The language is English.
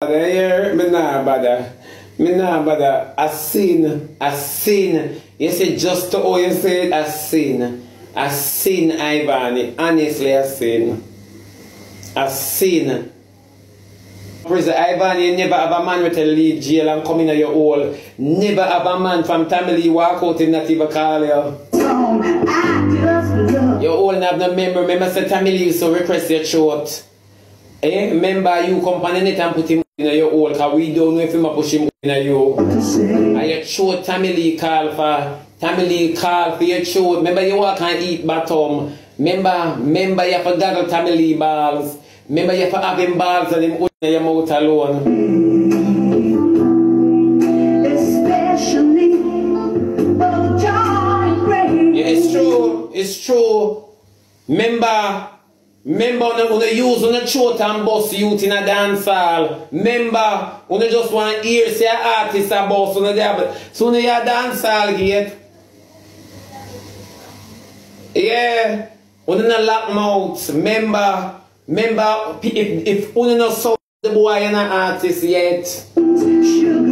Here, me nah bother. Me nah bother. A sin. A sin. You say just to how you say it, a sin. A sin, Ivany. Honestly, a sin. A sin. Prison Ivany, you never have a man with a leave jail and come in at your hole. Never have a man from family walk out and not even call you. Your hole have no member. Remember, say family used to request your throat. Eh? Remember, you come on it and put him in your hole because we don't know if you push him in you. And your throat, family call for your throat. Remember, you walk and eat bottom. Remember, you have to gaggle family balls. Remember, you have to have him balls and him in your mouth alone. Especially for John Gray. Yeah, it's true. It's true. Remember when you use on the throat and bust youth in a dance hall. Remember when you just want to hear say an artist a bust on the devil. So when you dance hall gate. Yeah. When you lock mouth. Remember if you don't saw the boy and an artist yet.